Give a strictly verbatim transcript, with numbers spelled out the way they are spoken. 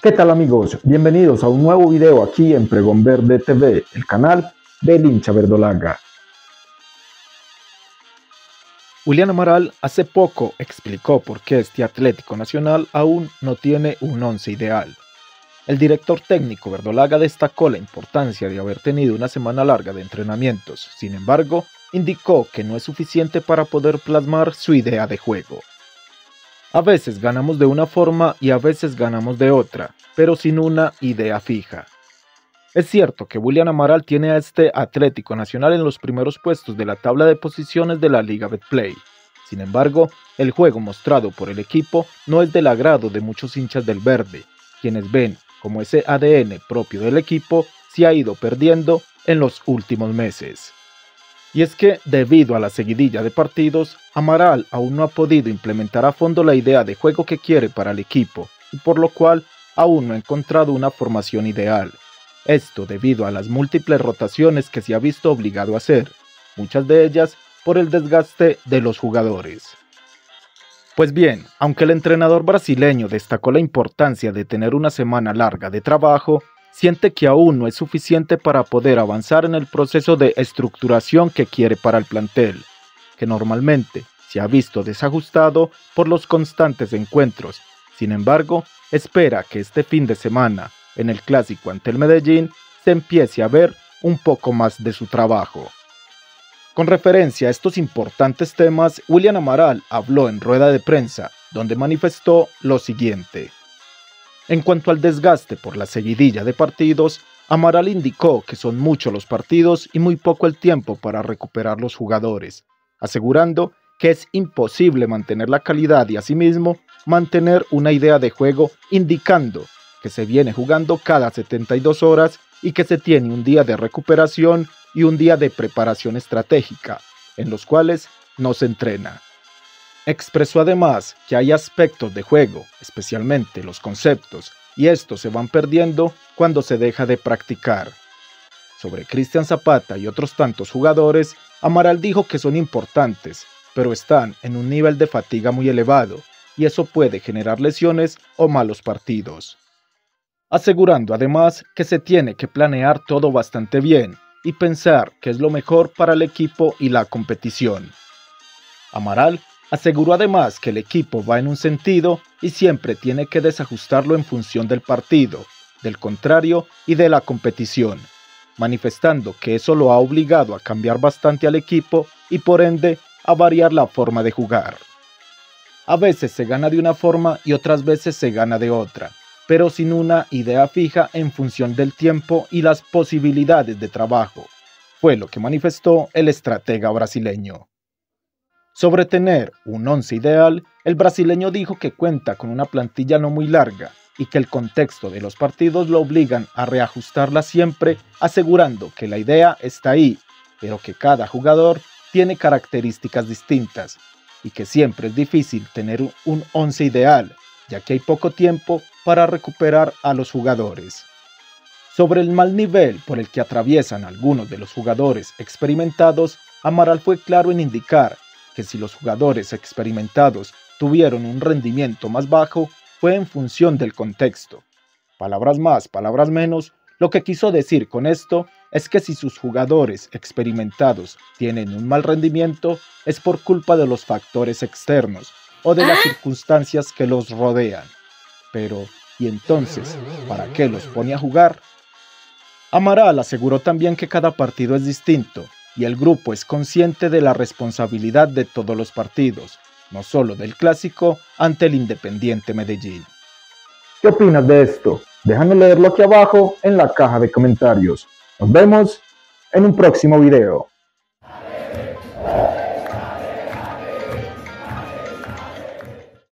¿Qué tal amigos? Bienvenidos a un nuevo video aquí en Pregón Verde T V, el canal del hincha verdolaga. William Amaral hace poco explicó por qué este Atlético Nacional aún no tiene un once ideal. El director técnico verdolaga destacó la importancia de haber tenido una semana larga de entrenamientos, sin embargo, indicó que no es suficiente para poder plasmar su idea de juego. A veces ganamos de una forma y a veces ganamos de otra, pero sin una idea fija. Es cierto que William Amaral tiene a este Atlético Nacional en los primeros puestos de la tabla de posiciones de la Liga Betplay. Sin embargo, el juego mostrado por el equipo no es del agrado de muchos hinchas del verde, quienes ven como ese A D N propio del equipo se ha ido perdiendo en los últimos meses. Y es que, debido a la seguidilla de partidos, Amaral aún no ha podido implementar a fondo la idea de juego que quiere para el equipo, y por lo cual aún no ha encontrado una formación ideal. Esto debido a las múltiples rotaciones que se ha visto obligado a hacer, muchas de ellas por el desgaste de los jugadores. Pues bien, aunque el entrenador brasileño destacó la importancia de tener una semana larga de trabajo, siente que aún no es suficiente para poder avanzar en el proceso de estructuración que quiere para el plantel, que normalmente se ha visto desajustado por los constantes encuentros. Sin embargo, espera que este fin de semana, en el clásico ante el Medellín, se empiece a ver un poco más de su trabajo. Con referencia a estos importantes temas, William Amaral habló en rueda de prensa, donde manifestó lo siguiente. En cuanto al desgaste por la seguidilla de partidos, Amaral indicó que son muchos los partidos y muy poco el tiempo para recuperar los jugadores, asegurando que es imposible mantener la calidad y asimismo mantener una idea de juego, indicando que se viene jugando cada setenta y dos horas y que se tiene un día de recuperación y un día de preparación estratégica, en los cuales no se entrena. Expresó además que hay aspectos de juego, especialmente los conceptos, y estos se van perdiendo cuando se deja de practicar. Sobre Cristian Zapata y otros tantos jugadores, Amaral dijo que son importantes, pero están en un nivel de fatiga muy elevado, y eso puede generar lesiones o malos partidos. Asegurando además que se tiene que planear todo bastante bien y pensar qué es lo mejor para el equipo y la competición. Amaral aseguró además que el equipo va en un sentido y siempre tiene que desajustarlo en función del partido, del contrario y de la competición, manifestando que eso lo ha obligado a cambiar bastante al equipo y por ende a variar la forma de jugar. A veces se gana de una forma y otras veces se gana de otra, pero sin una idea fija en función del tiempo y las posibilidades de trabajo, fue lo que manifestó el estratega brasileño. Sobre tener un once ideal, el brasileño dijo que cuenta con una plantilla no muy larga y que el contexto de los partidos lo obligan a reajustarla siempre, asegurando que la idea está ahí, pero que cada jugador tiene características distintas y que siempre es difícil tener un once ideal, ya que hay poco tiempo para recuperar a los jugadores. Sobre el mal nivel por el que atraviesan algunos de los jugadores experimentados, Amaral fue claro en indicar que si los jugadores experimentados tuvieron un rendimiento más bajo, fue en función del contexto. Palabras más, palabras menos, lo que quiso decir con esto es que si sus jugadores experimentados tienen un mal rendimiento, es por culpa de los factores externos o de las circunstancias que los rodean. Pero, ¿y entonces, para qué los pone a jugar? Amaral aseguró también que cada partido es distinto, y el grupo es consciente de la responsabilidad de todos los partidos, no solo del clásico ante el Independiente Medellín. ¿Qué opinas de esto? Déjame leerlo aquí abajo en la caja de comentarios. Nos vemos en un próximo video.